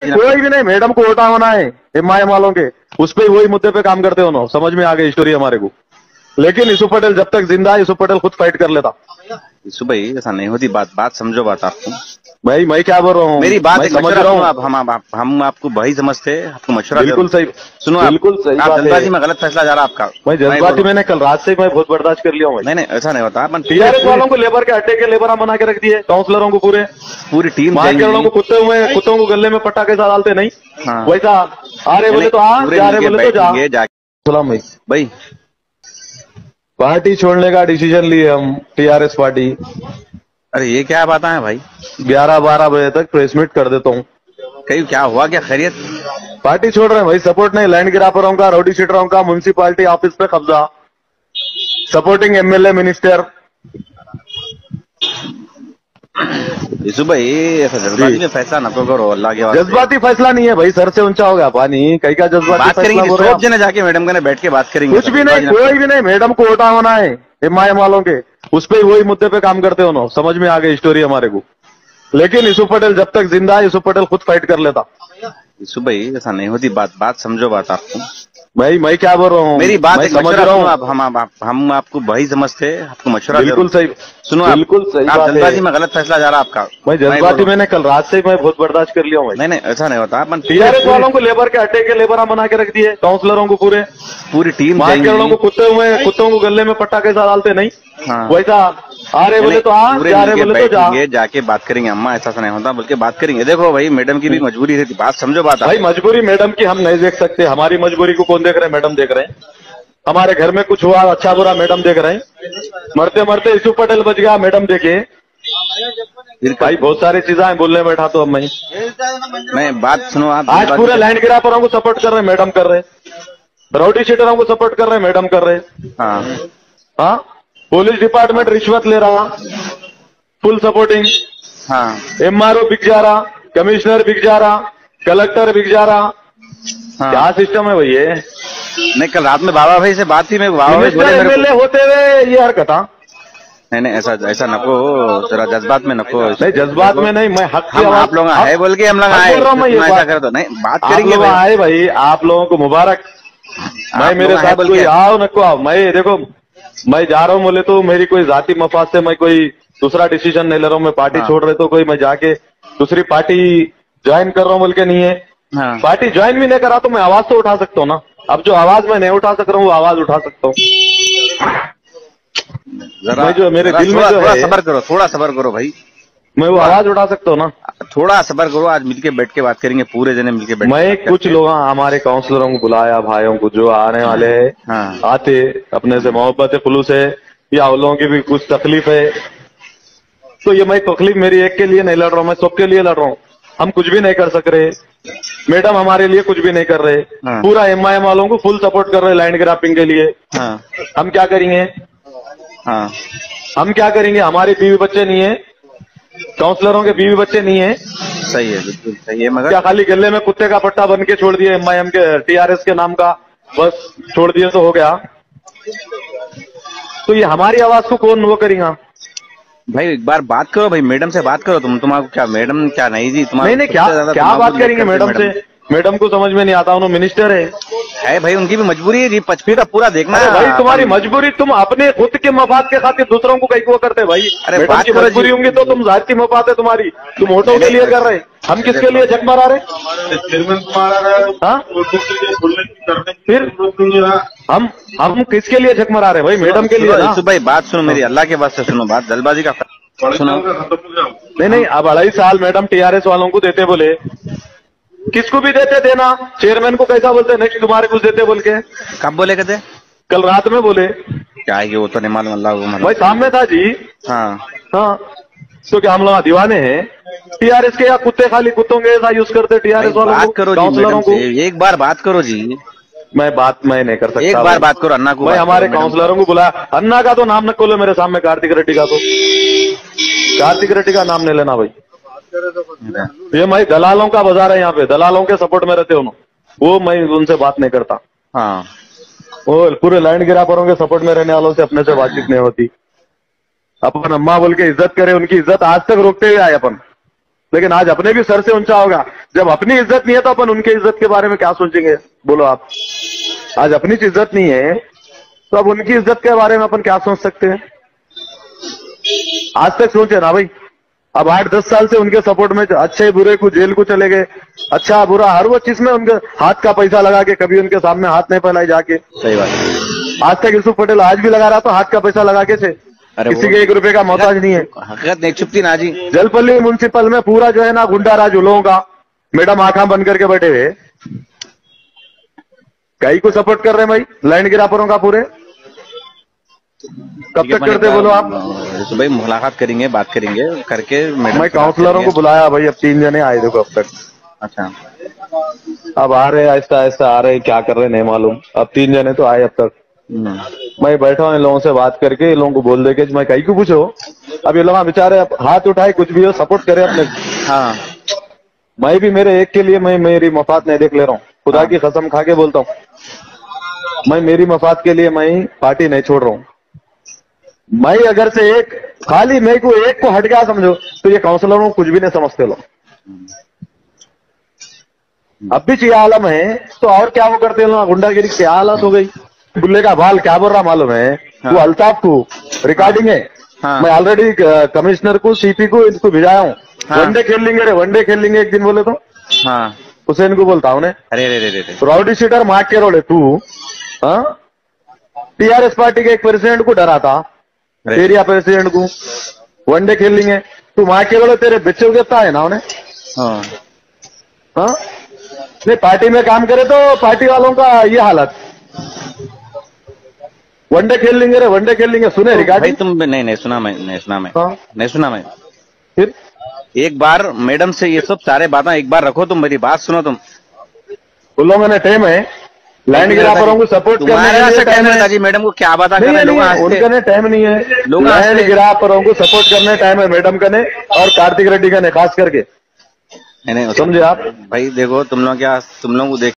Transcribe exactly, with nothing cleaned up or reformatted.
कोई भी नहीं, मैडम को वोटा होना है एम आई एम वालों के, उस पर वही मुद्दे पे काम करते हो ना। समझ में आ गई स्टोरी हमारे को। लेकिन यूसुफ पटेल जब तक जिंदा है, यूसुफ पटेल खुद फाइट कर लेता। यूसुफ भाई ऐसा नहीं होती बात, बात समझो बात आपको। भाई मैं क्या बोल रहा हूँ, मेरी बात समझ रहा हूँ। आप, हम आप, हम आपको भाई समझते हैं, आपको मशवरा बिल्कुल सही, सुनो। बिल्कुल सही आप बात है। जल्दबाजी में गलत फैसला जा रहा है आपका। मैं जल्दबाजी मैंने कल रात से मैं बहुत बर्दाश्त कर लिया हूँ। नहीं नहीं ऐसा नहीं होता। टीआरएस वालों को लेबर के अड्डे के लेबर बना के रख दिए, काउंसलरों को पूरे पूरी टीम वालों को कुत्ते हुए कुत्तों को गले में पटाखे सा डालते नहीं। हाँ। वैसा आ रहे बोले तो आ, जा रहे बोले तो जा। सलाम भाई भाई पार्टी छोड़ने का डिसीजन लिए हम, टीआरएस पार्टी। अरे ये क्या बात है भाई? ग्यारह बारह बजे तक प्रेस मीट कर देता हूँ। कहीं क्या हुआ, क्या खैरियत? पार्टी छोड़ रहे हैं भाई, सपोर्ट नहीं। लैंड गिरापरों का, रोडी शीटरों का, म्युनिसिपालिटी ऑफिस पे कब्जा, सपोर्टिंग एमएलए मिनिस्टर। यूसुफ भाई ऐसा जज्बाती में फैसला न करो, अल्लाह के वास्ते। जज्बाती फैसला नहीं है भाई, सर से ऊंचा हो गया पानी। कहीं का जज्बाती बात करेंगे, सोच जने जाके मैडम के बैठ के बात करेंगे। कुछ भी नहीं, कोई भी नहीं। मैडम को वोटा होना है एम आई एम वालों के, उस पर वही मुद्दे पे काम करते हो ना। समझ में आ गई स्टोरी हमारे को। लेकिन यूसुफ पटेल जब तक जिंदा है, यूसुफ पटेल खुद फाइट कर लेता। यूसुफ भाई ऐसा नहीं होती बात, बात समझो बात आपको। भाई मैं क्या बोल रहा हूँ, मेरी बात समझ रहा हूँ। आप, हम आप, हम आपको भाई समझते हैं, आपको मशवरा। बिल्कुल सही, सुनो। बिल्कुल सही आप बात जल्दबाजी है। में गलत फैसला जा रहा है आपका। मैं जज्बाती मैंने कल रात से मैं बहुत बर्दाश्त कर लिया हूँ। नहीं नहीं ऐसा नहीं होता। टीआरएस वालों को लेबर के अड्डे के लेबर बना के रख दिए, काउंसलरों को पूरे पूरी टीम को कुत्ते हुए कुत्तों को गले में पटाखे सा डालते नहीं। हाँ। वैसा आ रहे बोले तो आ, जा रहे बोले तो जा। जाके बात करेंगे अम्मा, ऐसा नहीं होता, बल्कि बात करेंगे। देखो भाई मैडम की भी मजबूरी रहती, बात समझो बात। भाई मजबूरी मैडम की हम नहीं देख सकते, हमारी मजबूरी को कौन देख रहे हैं? मैडम देख रहे हैं। हमारे घर में कुछ हुआ अच्छा बुरा मैडम देख रहे हैं। मरते मरते यूसुफ पटेल बच गया, मैडम देखे। भाई बहुत सारी चीजें बोलने बैठा तो अब मैं मैं बात सुनो। आप आज पूरे लैंड गिरापरों को सपोर्ट कर रहे हैं, मैडम कर रहे। रोटी शीटरों को सपोर्ट कर रहे हैं, मैडम कर रहे। हाँ हाँ। पुलिस डिपार्टमेंट रिश्वत ले रहा, फुल सपोर्टिंग। हाँ। एमआरओ बिक जा रहा, कमिश्नर बिक जा रहा, कलेक्टर बिक जा रहा। हाँ। क्या सिस्टम है भैया? नहीं कल रात में बाबा भाई से बात थी, मैं बाबा भाई बोले एमएलए होते हुए ये हरकत। नहीं नहीं ऐसा ऐसा नको, जरा जज्बात में नको। नहीं जज्बात में नहीं, मैं हक हम आप लोग आए बोल के हम लोग आए, ऐसा कर दो। नहीं बात करेंगे आए भाई, आप लोगों को मुबारक। मैं मेरे साथ कोई आओ नको आओ, मैं देखो मैं जा रहा हूँ बोले तो मेरी कोई जाति मफाद से मैं कोई दूसरा डिसीजन नहीं ले रहा हूँ। मैं पार्टी छोड़ रहे तो कोई मैं जाके दूसरी पार्टी ज्वाइन कर रहा हूँ बोल के नहीं है। हाँ। पार्टी ज्वाइन भी नहीं करा तो मैं आवाज तो उठा सकता हूँ ना। अब जो आवाज मैं नहीं उठा सक रहा हूँ वो आवाज उठा सकता हूँ। जरा जो मेरे दिल में थोड़ा सबर करो, थोड़ा सबर करो भाई। मैं वो आवाज उठा सकता हूँ ना। थोड़ा सबर करो, आज मिलके बैठ के बात करेंगे, पूरे जने मिलके बैठ। मैं कुछ लोग हमारे काउंसलरों को बुलाया, भाइयों को जो आने वाले हैं। हाँ। आते अपने से मोहब्बत है, खुलूस है, या उन लोगों की भी कुछ तकलीफ है तो ये मैं तकलीफ मेरी एक के लिए नहीं लड़ रहा हूँ, मैं सबके लिए लड़ रहा हूँ। हम कुछ भी नहीं कर सक रहे, मैडम हमारे लिए कुछ भी नहीं कर रहे। हाँ। पूरा एम आई एम वालों को फुल सपोर्ट कर रहे लैंड ग्रापिंग के लिए। हाँ। हम क्या करेंगे? हाँ। हम क्या करेंगे? हमारे बीवी बच्चे नहीं है, काउंसलरों के बीवी बच्चे नहीं है। सही है, बिल्कुल सही है। मगर क्या खाली गले में कुत्ते का पट्टा बन के छोड़ दिए एम आई एम के टीआरएस के नाम का, बस छोड़ दिए तो हो गया? तो ये हमारी आवाज को कौन वो करेगा? भाई एक बार बात करो भाई, मैडम से बात करो। तुम तुम्हारा क्या मैडम क्या नहीं जी तुम्हारा? नहीं नहीं क्या क्या बात करेंगे मैडम से? मैडम को समझ में नहीं आता, उन्होंने मिनिस्टर है। है भाई उनकी भी मजबूरी है जी, पचपीरा पूरा देखना है भाई। तुम्हारी मजबूरी, तुम अपने खुद के मफाद के खातिर दूसरों को कहीं को करते भाई। अरे बात की मजबूरी होंगी तो तुम जात की मफाद है तुम्हारी, तुम वोटों के लिए कर रहे। हम किसके लिए झक मारा रहे? फिर हम हम किसके लिए झक मारा रहे भाई? मैडम के लिए। भाई बात सुनो मेरी, अल्लाह के वास्ते सुनो बात, जल्दबाजी का सुनो। नहीं नहीं अब अढ़ाई साल मैडम टीआरएस वालों को देते बोले, किसको भी देते देना। चेयरमैन को कैसा बोलते नेक्स्ट तुम्हारे कुछ देते बोल के? कब बोले कहते? कल रात में बोले। क्या है वो तो नहीं मालूम, अल्लाह को मालूम। भाई सामने था जी। हाँ हाँ। तो क्या हम लोग दीवाने हैं टीआरएस के, या कुत्ते खाली कुत्तों के ऐसा यूज करते टीआरएस वालों को? करो काउंसलरों को एक बार बात करो जी। मैं बात मैं नहीं कर सकता, एक बार बात करो अन्ना को। भाई हमारे काउंसलरों को बुलाया, अन्ना का तो नाम न खोलो मेरे सामने, कार्तिक रेड्डी का तो कार्तिक रेड्डी का नाम नहीं लेना भाई। ये मैं दलालों का बाजार है यहाँ पे, दलालों के सपोर्ट में रहते हो ना, वो मैं उनसे बात नहीं करता। हाँ। वो पूरे लैंड गिरापरों के सपोर्ट में रहने वालों से अपने से बातचीत नहीं होती। अपन अम्मा बोल के इज्जत करे, उनकी इज्जत आज तक रोकते हुए आए अपन। लेकिन आज अपने भी सर से ऊंचा होगा। जब अपनी इज्जत नहीं है तो अपन उनके इज्जत के बारे में क्या सोचेंगे, बोलो आप। आज अपनी इज्जत नहीं है तो अब उनकी इज्जत के बारे में अपन क्या सोच सकते हैं। आज तक सोचे ना भाई, अब आठ दस साल से उनके सपोर्ट में अच्छे बुरे को जेल को चले गए, अच्छा बुरा हर वो चीज में उनके हाथ का पैसा लगा के कभी उनके सामने हाथ नहीं फैलाई जाके। सही बात है। आज तक यूसुफ पटेल आज भी लगा रहा तो हाथ का पैसा लगा के थे, किसी के एक रुपए का मोहताज नहीं है। हकीकत नहीं छुपती ना जी। जलपल्ली म्युनिसिपल में पूरा जो है ना गुंडा राज उन लोगों का, मैडम आंखा बंद करके बैठे हुए, कई को सपोर्ट कर रहे हैं भाई, लैंड गिरापरों का पूरे। कब तक करते बोलो आप। तो भाई मुलाकात करेंगे, बात करेंगे करके। मैं काउंसलरों को बुलाया भाई, अब तीन जने आए देखो अब तक। अच्छा, अब आ रहे ऐसा ऐसा आ रहे, क्या कर रहे नहीं मालूम। अब तीन जने तो आए अब तक। मैं बैठा हूँ इन लोगों से बात करके, इन लोगों को बोल दे के मैं कहीं को पूछो, अब ये लोग बेचारे हाथ उठाए कुछ भी हो सपोर्ट करे अपने। हाँ, मैं भी मेरे एक के लिए मैं मेरी मफाद नहीं देख ले रहा हूँ, खुदा हाँ। की कसम खा के बोलता हूँ, मैं मेरी मफाद के लिए मैं पार्टी नहीं छोड़ रहा हूँ। मैं अगर से एक खाली मैं को एक को हट गया समझो तो ये काउंसलरों को कुछ भी नहीं समझते लोग। अब भी चाहिए आलम है तो और क्या वो करते लोग, गुंडागिरी क्या हालत हो गई। बुल्ले का बाल क्या बोल रहा मालूम है, हाँ। वो अल्ताफ को रिकॉर्डिंग है, हाँ। मैं ऑलरेडी कमिश्नर को सीपी को इनको भिजाया हूँ। हाँ। वनडे खेल लेंगे रे, वनडे खेल लेंगे एक दिन बोले तो। हाँ। हुसैन को बोलता हूँ अरे अरे अरे राउडी सीटर मार के रोड़े तू, हाँ टीआरएस पार्टी के एक प्रेसिडेंट को डरा था, एरिया प्रेसिडेंट को, वनडे खेल लेंगे तू मार के रोड़े, तेरे बच्चे को देता है ना उन्हें। हाँ हाँ नहीं पार्टी में काम करे तो पार्टी वालों का ये हालत, वनडे खेल लेंगे रे, वनडे खेल लेंगे। सुने रिकॉर्डिंग तुम? नहीं नहीं सुना मैं, नहीं सुना मैं, हाँ? नहीं सुना मैं। फिर एक बार मैडम से ये सब सारे बातें एक बार रखो, तुम मेरी बात सुनो। तुम उन लोगों ने टाइम है लैंड गिरापरों को सपोर्ट करने जी, मैडम को क्या बात कर रहे हैं, उनका टाइम नहीं है। लैंड गिरापरों को सपोर्ट करने टाइम है मैडम का ने और कार्तिक रेड्डी का ने खास करके, समझे आप। भाई देखो तुम लोग क्या, तुम लोग